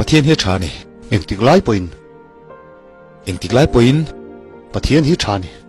ประเทศเฮชานี่เอ็งติกไล่ปอยน์เอ็งติกไล่ปอยน์ประเทศเฮชานี่